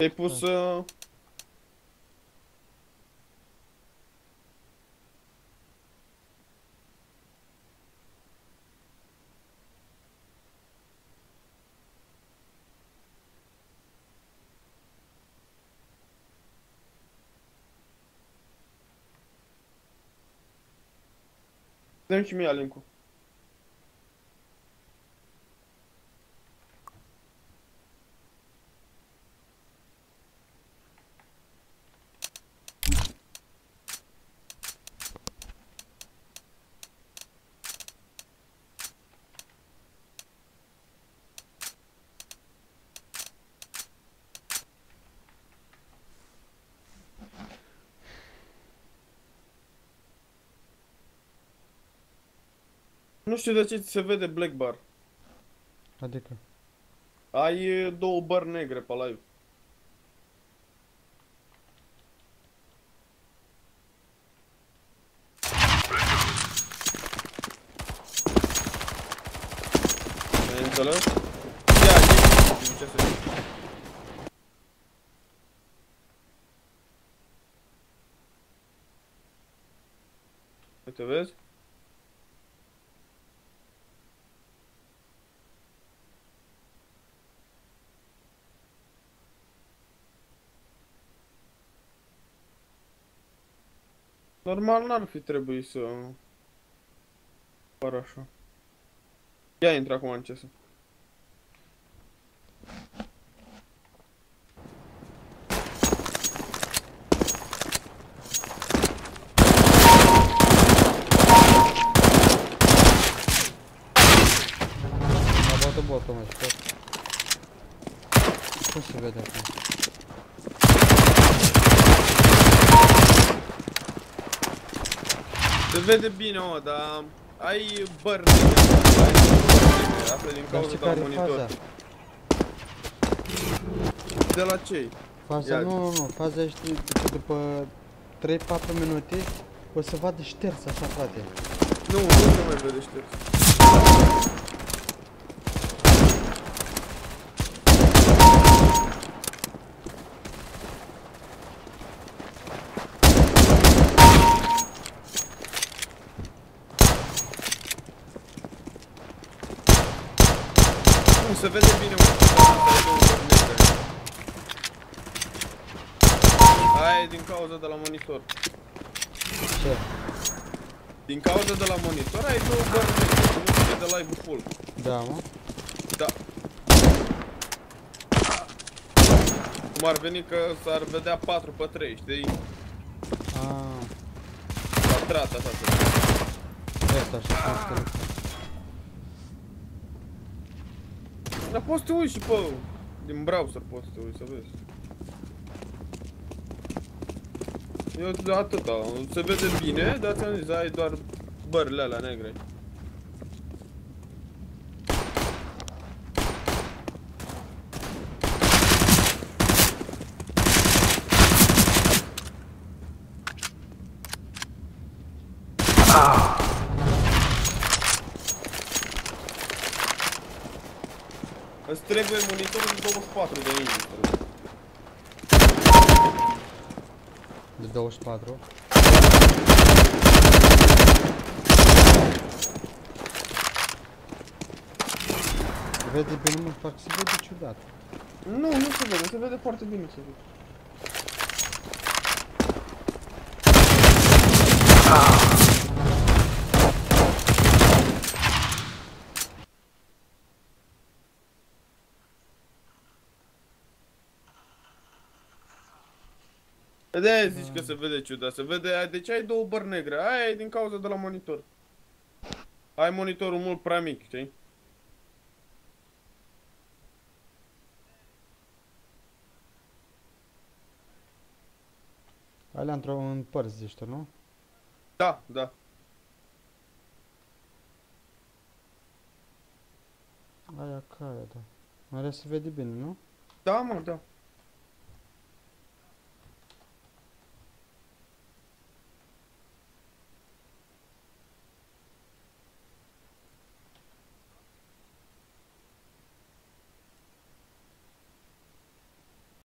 Te-ai pus... Dă-mi și mie link-ul. Nu știu de ce ți se vede black bar. Adică? Ai două bări negre pe live. Ai înțeles? Ia, ce să zic. Uite, vezi? Normal n-ar fi trebuit să pară așa. Ia intră acum în CS. A bătut botul, mă, știu. Cum se vede acum? Se vede bine, mă, dar ai bări negre. Asta din Dar cauza știi de la care e monitor. faza? De la ce? Faza, Ia. nu, faza știi, după 3-4 minute o să vadă șters așa, frate. Nu se mai vede șters. Nu se vede bine, mă. Aia e din cauza de la monitor. Ce? Din cauza de la monitor ai două bări negre, nu se vede live-ul full. Da, mă? Da. Cum ar veni că s-ar vedea 4/3, știi? Aaa, Pătrat așa se vede. asta așa, cum stă. Dar poți să te uiți și pe... din browser poți să te uiți, să vezi. Eu atâta, se vede bine, dar ți-am zis, ai doar bările alea negre. Îți trebuie monitorul de 24 de inci. De 24. Se vede bine, mă, parcă se vede ciudat. Nu se vede foarte bine se vede. De-aia zici că se vede ciudat, se vede, deci ai două bări negre, aia e din cauza de la monitor. Ai monitorul mult prea mic, știi? Alea în părți, zici tu, nu? Da, da. Aia care, da. Alea se vede bine, nu? Da, mă, da.